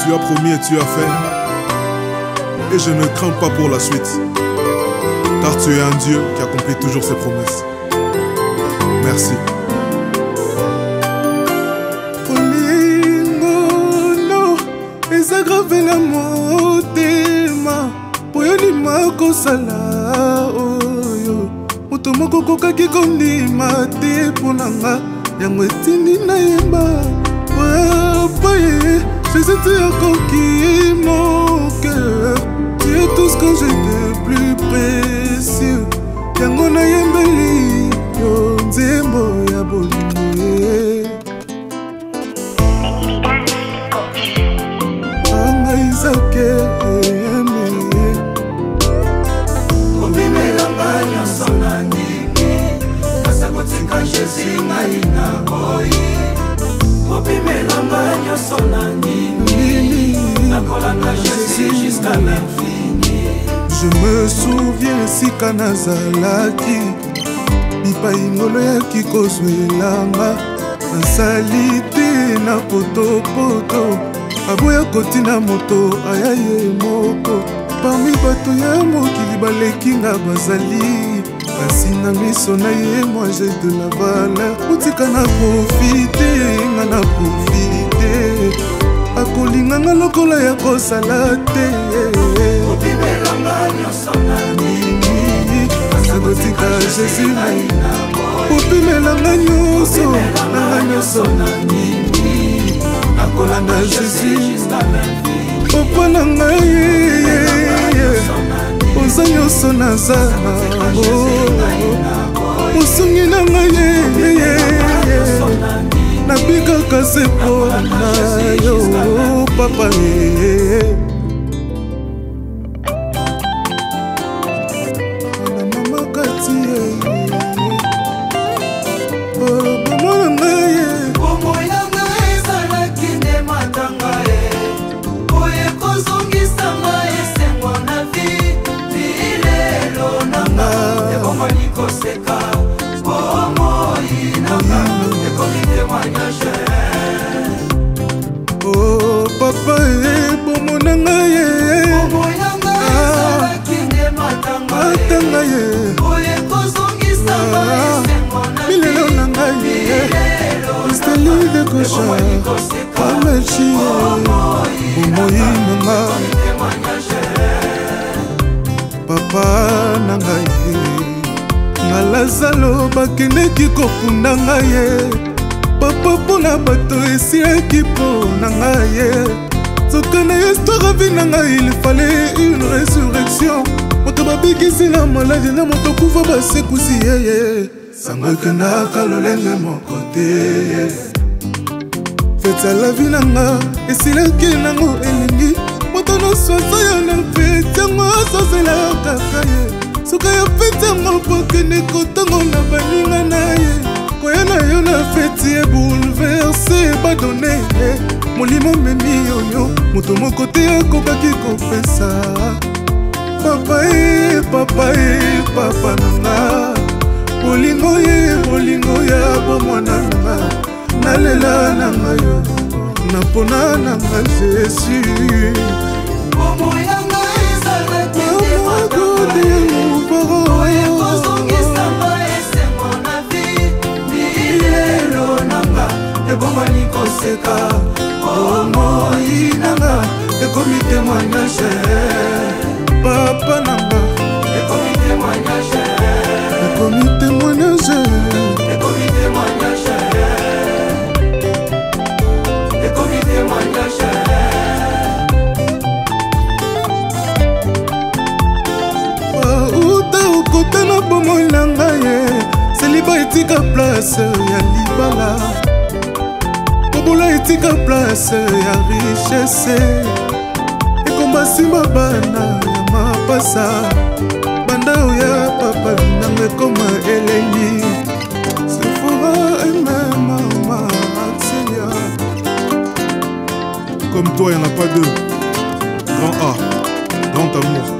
Tu as promis et tu as fait. Et je ne crains pas pour la suite. Car tu es un Dieu qui accomplit toujours ses promesses. Merci. Olingono, ezagravela motema. Poyoni makosala oyo. Moto moko kokaki kondima te ponanga. Yango etindi na yemba. Papa, j'ai senti encore qui mon cœur. Tu es tout ce que j'ai de plus précieux. Yango na yembeli yo nzembo ya bolingo. Anga izake eme. Obimelanga nyonso na ndimi. Kasa kotika Jésus ngai na boyi. Obimelanga nyonso na ndimi. Nakolanga Jésus jusqu'à l'infini. Je me souviens si kanazalaki bipai ngolo yaki kozwelanga nasali te na potopoto aboya kotina moto aya ye moko parmi bato ya mokili balekinga bazali kasi na miso na ye moi j'ai de la valeur otika na profite nga na profite akolinganga lokola ya kosala te Obimelanga nyonso na ndimi. akotika Jésus opimelanga nyonso nanga nyonso na ndimi. nakolanda Jésus opo na ngai oza nyonso naza mosungi na ngai nabikaka se mpo na yo papa Oh papa bomona ngai matanga ye milelo na ngai steli de kosha merci bomoi nanga papa na ngai na lazalo bakendeki kopunda ngai ye papa mpona bato esilaki mpo na ngai ye soka na histoire avi na ngai il fallait une résurrection moto babikisi na maladi na moto kufa basekusi yeye sango ekendaka lolenge moko te fete ya lavi na nga esilaki nango elingi moto nyonso aza yo na fete yango azozelaka kaka ye soka ya fete yango pokende kotango na baninga na ye koya na yo na feti ebouleverse badone molimo memi yoyo moto moko te akokaki kopesa papa papa nanga bolingo ya bomwana nanga nalela nanga yo napona nanga Jésus ebomani koseka omoi nanga ekomi témoignage papa nanga ekomi témoignage ekomi témoignage ekomi témoignage ekomi témoignage uta okota na bomoi na ngai ye seliba etika place ya libala kobola etika place ya richesse ekomba nsima bana ya mapasa banda oya papa nanga ekoma elengi sefora ememama akselia Comme toi, il n'y en a pas deux. Grand A, grand amour.